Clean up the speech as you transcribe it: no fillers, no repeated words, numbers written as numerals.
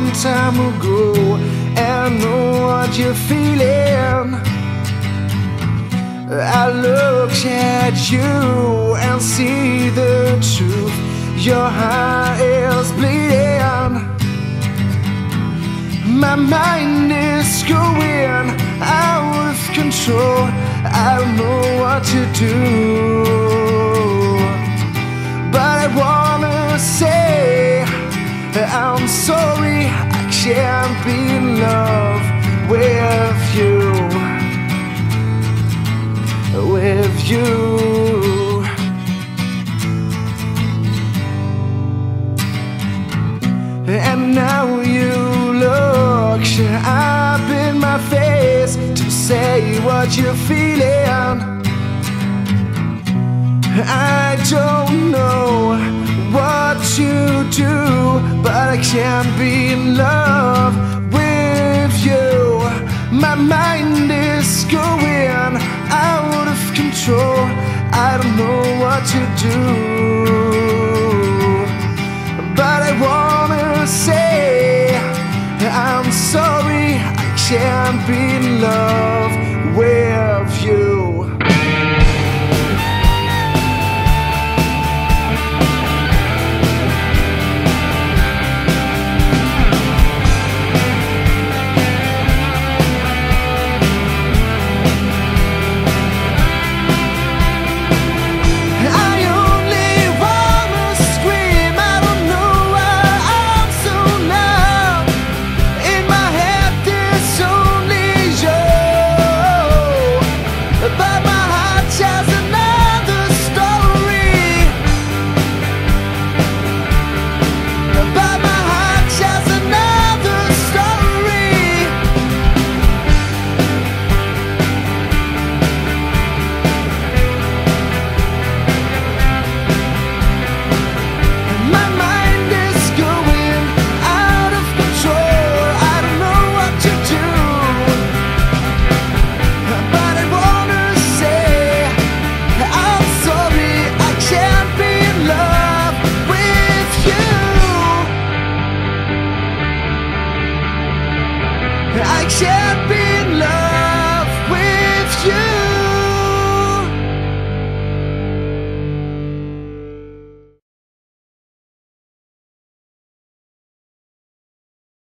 long time ago, and I know what you're feeling. I look at you and see the truth. Your heart is bleeding. My mind is going out of control. I don't know what to do, but I wanna say I'm sorry. I can't be in love with you, with you. And now you look up in my face to say what you're feeling. I don't know what to do, but I can't be in love with you. My mind is going out of control. I don't know what to do, but I wanna say I'm sorry. I can't be in love